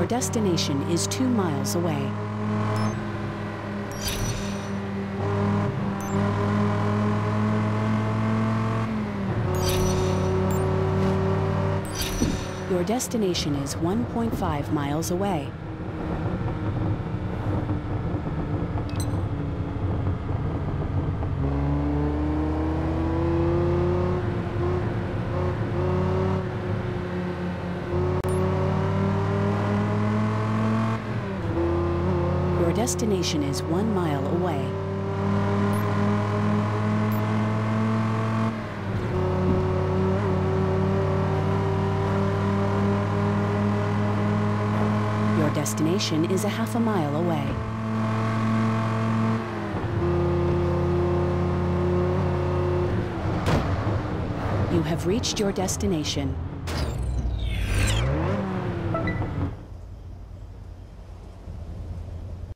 destination is 2 miles away. Your destination is 1.5 miles away. Your destination is 1 mile away. Your destination is a half a mile away. You have reached your destination.